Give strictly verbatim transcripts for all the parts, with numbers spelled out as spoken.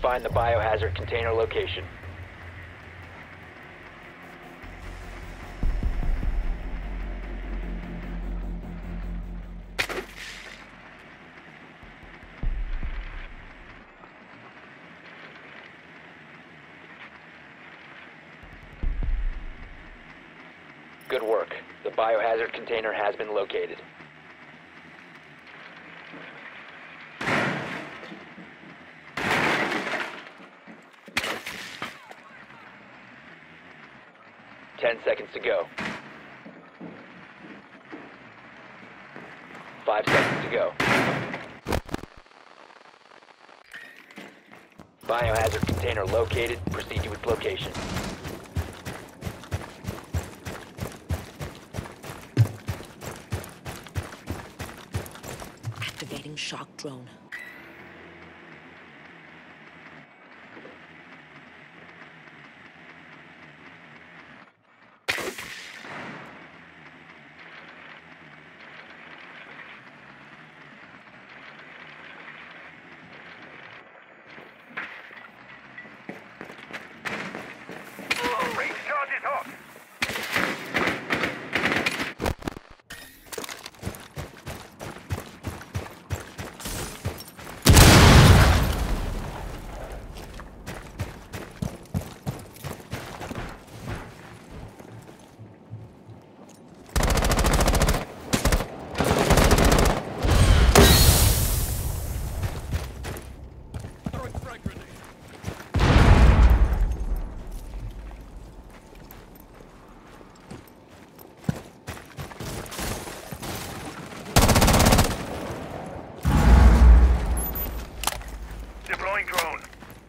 find the biohazard container location. Good work. The biohazard container has been located. Ten seconds to go. Five seconds to go. Biohazard container located. Proceed to its location. Activating shock drone. Recharge is hot. Deploying drone.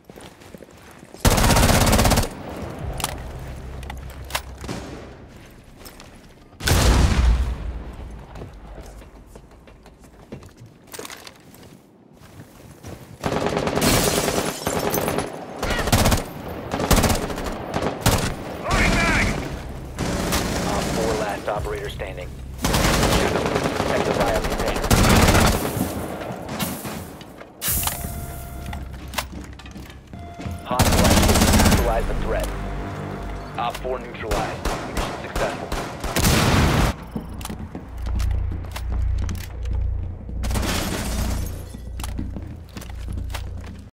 Loading mag! Op four last operator standing. Shoot them. Protect the bio container. Hostile activity. Neutralize the threat. Op four neutralized.